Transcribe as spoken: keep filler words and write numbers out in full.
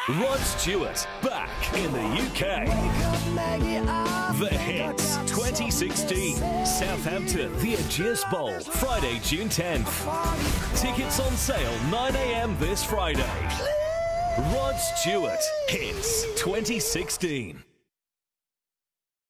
Rod Stewart, back in the U K. The Hits twenty sixteen. Southampton, the Ageas Bowl, Friday, June tenth. Tickets on sale nine a m this Friday. Rod Stewart, Hits twenty sixteen.